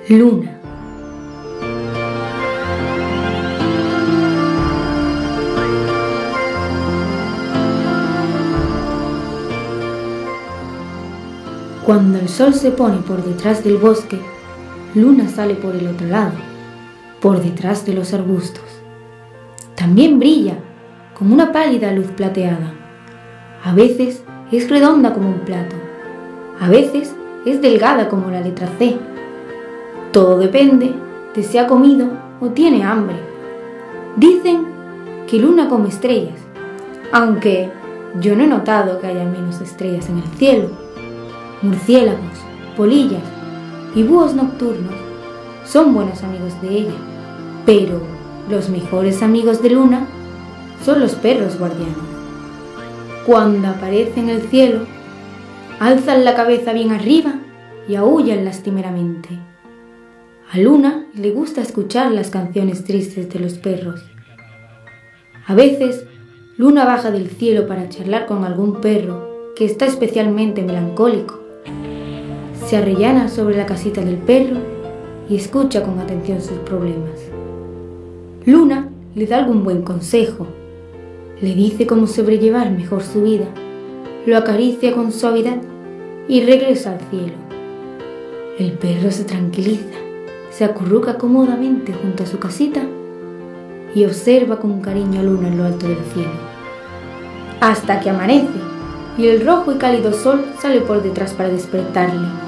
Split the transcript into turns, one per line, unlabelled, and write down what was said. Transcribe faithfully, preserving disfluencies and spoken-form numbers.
Luna. Cuando el sol se pone por detrás del bosque, Luna sale por el otro lado, por detrás de los arbustos. También brilla como una pálida luz plateada. A veces es redonda como un plato, a veces es delgada como la letra C. Todo depende de si ha comido o tiene hambre. Dicen que Luna come estrellas, aunque yo no he notado que haya menos estrellas en el cielo. Murciélagos, polillas y búhos nocturnos son buenos amigos de ella, pero los mejores amigos de Luna son los perros guardianes. Cuando aparece en el cielo, alzan la cabeza bien arriba y aúllan lastimeramente. A Luna le gusta escuchar las canciones tristes de los perros. A veces, Luna baja del cielo para charlar con algún perro que está especialmente melancólico. Se arrellana sobre la casita del perro y escucha con atención sus problemas. Luna le da algún buen consejo, le dice cómo sobrellevar mejor su vida, lo acaricia con suavidad y regresa al cielo. El perro se tranquiliza, se acurruca cómodamente junto a su casita y observa con cariño a Luna en lo alto del cielo. Hasta que amanece y el rojo y cálido sol sale por detrás para despertarle.